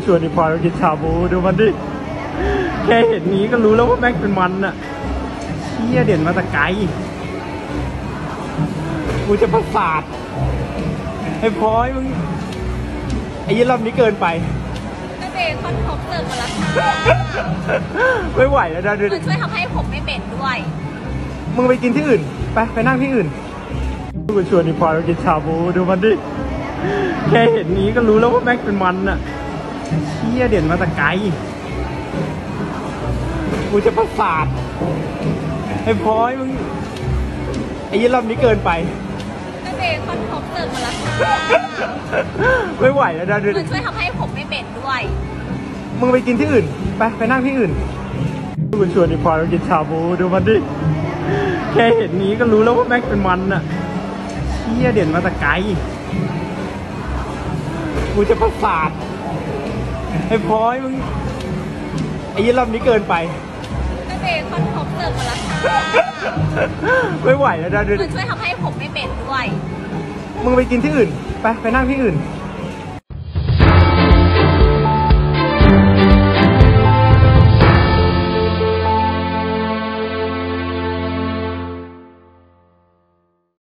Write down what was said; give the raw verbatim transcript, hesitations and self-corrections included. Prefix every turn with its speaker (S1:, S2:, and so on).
S1: ชวนไอ้พลอยมากินชาบูดูมันดิแค่เห็นนี้ก็รู้แล้วว่าแม่งเป็นมันอะเฮียเด่นมาแต่ไกลกูจะประสาทไอ้พลอยมึงไอ้ยี่รอบนี้เกินไป
S2: ไม่เบคอนท็อปเสิร์ฟมาแล้วค่ะ
S1: ไม่ไหวแล้วนะดูดิ
S2: มันช่วยทำให้ผมไม่เหม็นด้วย
S1: มึงไปกินที่อื่นไปไปนั่งที่อื่นกูชวนไอ้พลอยมากินชาบูดูมันดิแค่เห็นนี้ก็รู้แล้วว่าแม่งเป็นมันอะเฮียเด่นมาแต่ไกลกูจะประสาทไอ้พลอยมึงไอ้ยี่รอบนี้เกินไป
S2: ไม่เบคอนท็อปเสิร์ฟมาแล้วค่ะ
S1: ไม่ไหวแล้วนะดูดิ
S2: มันช่วยทำให้ผมไม่เหม็นด้วย
S1: มึงไปกินที่อื่นไปไปนั่งที่อื่นกูชวนไอ้พลอยมากินชาบูดูมันดิแค่เห็นนี้ก็รู้แล้วว่าแม่งเป็นมันอะเฮียเด่นมาแต่ไกลกูจะประสาทไอ้พลอยมึงไอ้ยี่รอบนี้เกินไป
S2: ไม่เบคอนท็อปเสิร์ฟมาแล้วค่ะ
S1: ไม่ไหวแล้วนะดูดิ
S2: มันช่วยทำให้ผมไม่เหม็นด้วย
S1: มึงไปกินที่อื่นไปไปนั่งที่อื่น